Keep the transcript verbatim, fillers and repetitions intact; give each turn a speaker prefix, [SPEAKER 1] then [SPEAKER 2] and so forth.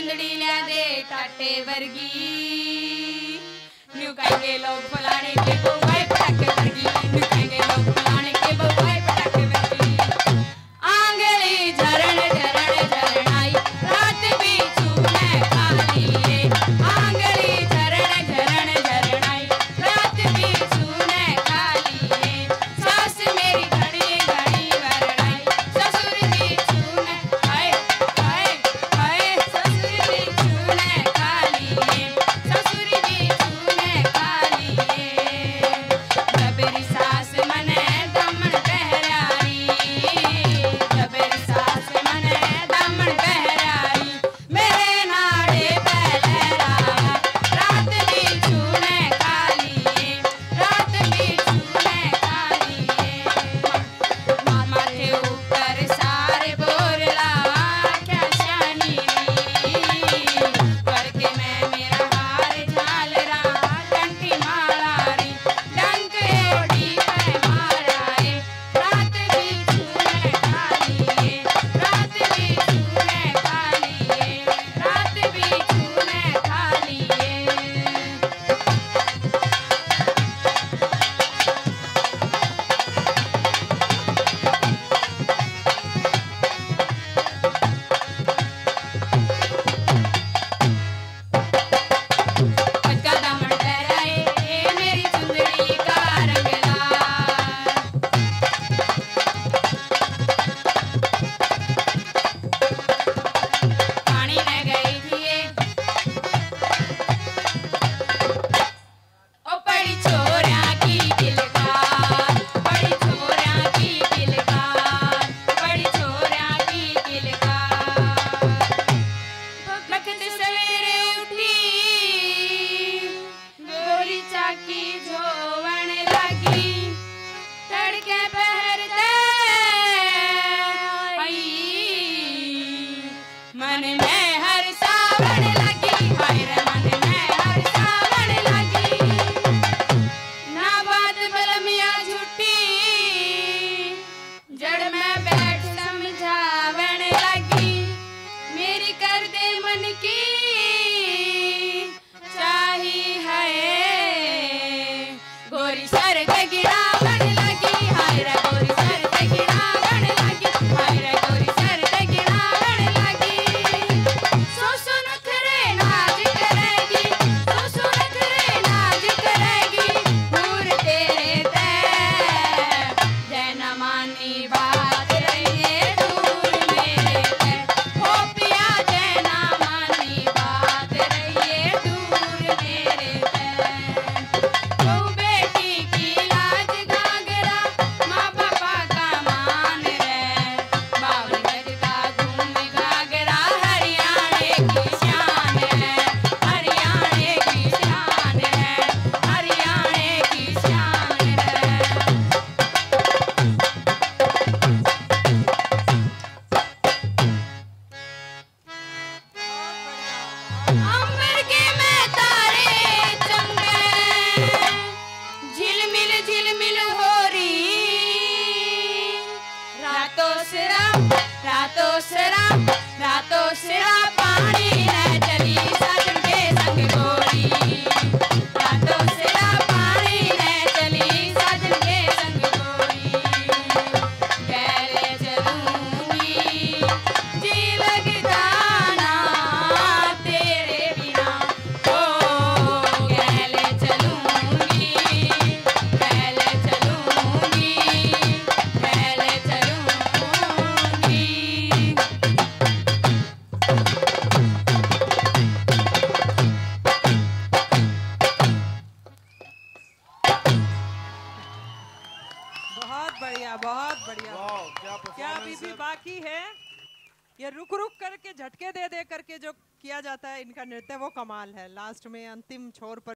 [SPEAKER 1] चुंदड़ी लिया दे टाटे वर्गी न्यू कहेंगे लोग फलाने के बउआई पटाखे वर्गी न्यू कहेंगे लोग फलाने के बउआई पटाखे वर्गी आंगली झरण झरण झरण आई रात भी छूने खाली है आंगली झरण झरण झरण आई रात भी छूने खाली है सास मेरी घड़ी घड़ी वरण आई ससुर भी छूने हाय हाय हाय ससुर भी छूने खाली है ससुर भी छूने खाली है जबरी सास मने दामन पहराई जबरी सास मने दामन पहराई मेरे नाड़े पे लहराया रात भी छूने खाली है रात भी छूने खाली है माथे ऊपर सारे बोरला क्या शानी करके मैं मेरा हार झालरा कंठी मालारी डंक ओढ़ी पे माराए रात भी छूने खाली है रात भी छूने खाली है रात भी छूने खाली है का दामन पहराए मेरी चुंदड़ी का रंग लाल पानी में गई थी ये ओ बड़ी छोरा की किलकार बड़ी छोरा की किलकार बड़ी छोरा की किलकार बखत सवेरे उठी गोरी चाकी झोवण लगी तड़के पहर दे आई मन में हर सावण लगी हाय रे मन में हर सावण लगी ना बात बलमिया झूठी जड़ में बैठ समझावण लगी मेरी कर दे मन की चाही है गोरी सर पे गिरावण लगी हाय रे गोरी सर पे गिरावण लगी हाय रे गोरी सर पे गिरावण लगी सो सुन करे नाज करेगी सो सुन करे नाज करेगी दूर तेरे ते जैना मानी बात रहिए दूर मेरे ते हो पिया जैना मानी बात रहिए दूर मेरे ते बहू बेटी की लाज घाघरा माँ बापा का मान रे बावन गज का घूम घाघरा हरियाणे की शान है हरियाणे की शान है हरियाणे की शान है अंबर के में तारे चमके झिलमिल झिलमिल हो रही रातों सिरा रातों सिरा रातों सिरा पानी न चली साजन के संग गोरी रातों सिरा पानी न चली साजन के संग गोरी कैले चलूंगी जी लगता ना तेरे बिना ओ कैले चलूंगी कैले चलूंगी कैले चलूंगी
[SPEAKER 2] बहुत बढ़िया बहुत बढ़िया
[SPEAKER 3] वाह, क्या
[SPEAKER 2] क्या अभी
[SPEAKER 3] परफॉर्मेंस
[SPEAKER 2] भी
[SPEAKER 3] है।
[SPEAKER 2] बाकी है ये रुक रुक करके झटके दे दे करके जो किया जाता है इनका नृत्य वो कमाल है लास्ट में अंतिम छोर पर